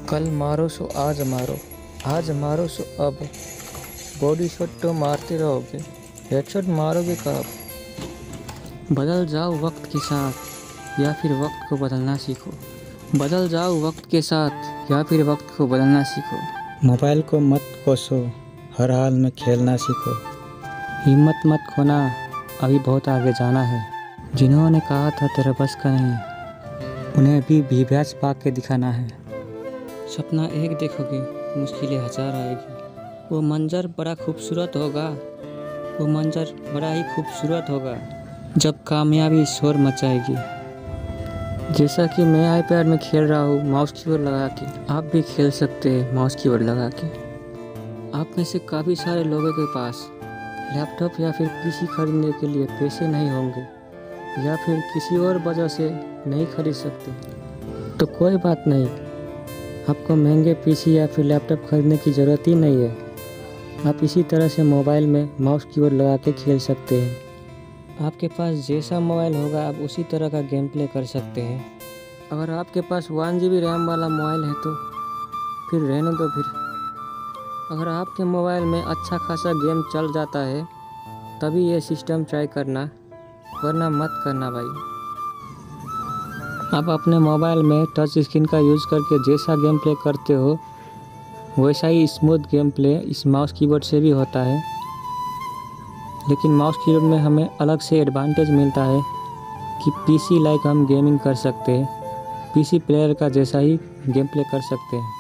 कल मारो सो आज मारो सो अब। बॉडी शॉट तो मारते रहोगे, हेडशॉट मारोगे कब। बदल जाओ वक्त के साथ या फिर वक्त को बदलना सीखो। बदल जाओ वक्त के साथ या फिर वक्त को बदलना सीखो। मोबाइल को मत कोसो, हर हाल में खेलना सीखो। हिम्मत मत खोना, अभी बहुत आगे जाना है। जिन्होंने कहा था तेरा बस का नहीं, उन्हें भी अभ्यास पा के दिखाना है। सपना एक देखोगे, मुश्किलें हजार आएगी। वो मंजर बड़ा खूबसूरत होगा, वो मंजर बड़ा ही खूबसूरत होगा जब कामयाबी शोर मचाएगी। जैसा कि मैं आईपैड में खेल रहा हूँ माउस कीबोर्ड लगा के, आप भी खेल सकते हैं माउस कीबोर्ड लगा के। आप में से काफ़ी सारे लोगों के पास लैपटॉप या फिर पीसी खरीदने के लिए पैसे नहीं होंगे या फिर किसी और वजह से नहीं खरीद सकते, तो कोई बात नहीं, आपको महंगे पीसी या फिर लैपटॉप खरीदने की ज़रूरत ही नहीं है। आप इसी तरह से मोबाइल में माउस कीबोर्ड लगा के खेल सकते हैं। आपके पास जैसा मोबाइल होगा आप उसी तरह का गेम प्ले कर सकते हैं। अगर आपके पास 1 GB रैम वाला मोबाइल है तो फिर रहने दो। फिर अगर आपके मोबाइल में अच्छा खासा गेम चल जाता है तभी ये सिस्टम ट्राई करना, वरना मत करना भाई। आप अपने मोबाइल में टच स्क्रीन का यूज़ करके जैसा गेम प्ले करते हो वैसा ही स्मूथ गेम प्ले इस माउस कीबोर्ड से भी होता है, लेकिन माउस कीबोर्ड में हमें अलग से एडवांटेज मिलता है कि पीसी लाइक हम गेमिंग कर सकते हैं, पीसी प्लेयर का जैसा ही गेम प्ले कर सकते हैं।